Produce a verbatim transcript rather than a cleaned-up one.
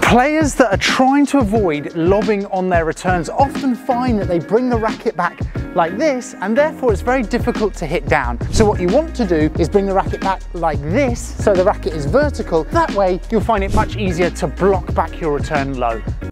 Players that are trying to avoid lobbing on their returns often find that they bring the racket back like this, and therefore it's very difficult to hit down. So what you want to do is bring the racket back like this, so the racket is vertical. That way you'll find it much easier to block back your return low.